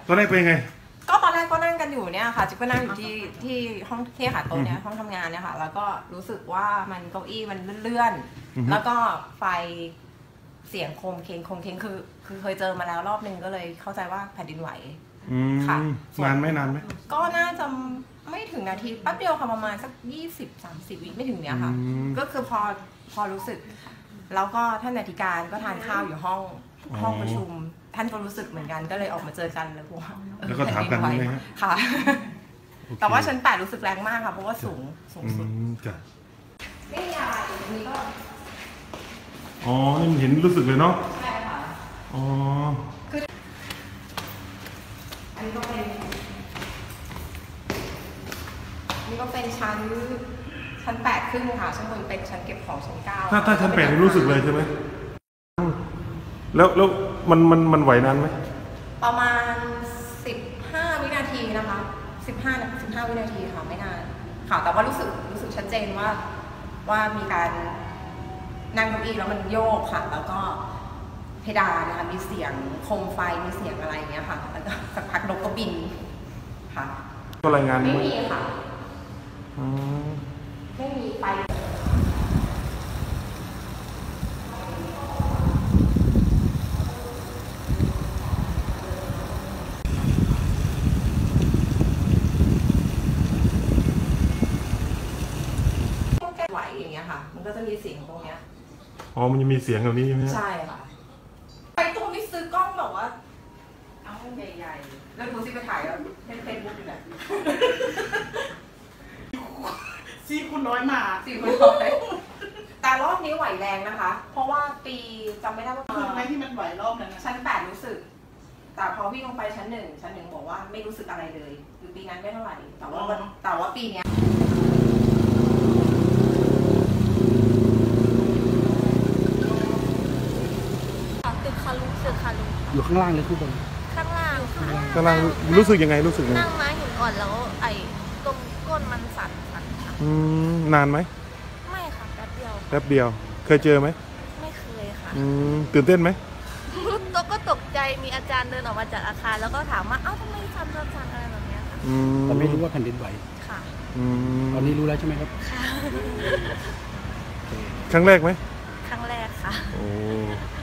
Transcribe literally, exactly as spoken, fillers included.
ตอนแรกเป็นไงก็ตอนแรกก็นั่งกันอยู่เนี่ยค่ะจิ๊บก็นั่งอยู่ที่ที่ห้องที่ค่ะโต๊ะเนี่ยห้องทำงานเนี่ยค่ะแล้วก็รู้สึกว่ามันเก้าอี้มันเลื่อนๆแล้วก็ไฟเสียงโคมเคงโคมเคงคือคือเคยเจอมาแล้วรอบนึงก็เลยเข้าใจว่าแผ่นดินไหวค่ะนานไหมนานไหมก็น่าจะไม่ถึงนาทีแป๊บเดียวค่ะประมาณสักยี่สิบสามสิบวิไม่ถึงเนี้ยค่ะก็คือพอพอรู้สึกแล้วก็ท่านอธิการก็ทานข้าวอยู่ห้องห้องประชุมท่านก็รู้สึกเหมือนกันก็เลยออกมาเจอกันเลยว่าแล้วก็ถามกันไหมค่ะแต่ว่าชั้นแปดรู้สึกแรงมากค่ะเพราะว่าสูงสูงสุดจ้ะไม่มีอะไรนี่ก็อ๋อนี่มันเห็นรู้สึกเลยเนาะใช่ค่ะอ๋อคืออันนี้ก็เป็นนี่ก็เป็นชั้นชั้นแปดครึ่งค่ะชั้นบนเป็นชั้นเก็บของชั้นเก้าถ้าถ้าชั้นแปดรู้สึกเลยใช่ไหมแล้วแล้วมันมันมันไหวนานไหมประมาณสิบห้าวินาทีนะคะสิบห้าสิบห้าวินาทีค่ะไม่นานค่ะแต่ว่ารู้สึกรู้สึกชัดเจนว่าว่ามีการนั่งเก้าอี้แล้วมันโยกค่ะแล้วก็เพดานนะคะมีเสียงโคมไฟมีเสียงอะไรอย่างเงี้ยค่ะแล้วก็สักพักนกก็บินค่ะก็รายงานไม่มีค่ะไม่มีไฟไหวอย่างเงี้ยค่ะมันก็จะมีเสียงตรงเนี้ยอ๋อมันจะมีเสียงแบบนี้ใช่ไหมใช่ค่ะไปตรงนี้ซื้อกล้องแบบว่าเอาใหญ่ๆแล้วดูสิไปถ่ายแล้วเป็นเฟซบุ๊กอยู่แหละซีคุณน้อยมาซีคุณน้อยแต่รอบนี้ไหวแรงนะคะเพราะว่าปีจำไม่ได้ว่าคืออะไรที่มันไหวรอบนั้นชั้นแปดรู้สึกแต่พอพี่ลงไปชั้นหนึ่งชั้นหนึ่งบอกว่าไม่รู้สึกอะไรเลยคือปีนั้นไม่เท่าไหร่แต่ว่าแต่ว่าปีนี้ตึกคารุตึกคารุอยู่ข้างล่างหรือข้างบนข้างล่างค่ะข้างล่างรู้สึกยังไงรู้สึกยังไงนั่งมาหินอ่อนแล้วไอ้ตรงก้นมันสั่นสั่นค่ะอืมนานไหมไม่ค่ะแป๊บเดียวแป๊บเดียวเคยเจอไหมไม่เคยค่ะอืมตื่นเต้นไหมตัวก็ตกใจมีอาจารย์เดินออกมาจากอาคารแล้วก็ถามว่าเอ้าทำไมสั่นสั่นสั่นอะไรแบบนี้ค่ะแต่ไม่รู้ว่าแผ่นดินไหวค่ะตอนนี้รู้แล้วใช่ไหมครับค่ะครั้งแรกไหมครั้งแรกค่ะโอ้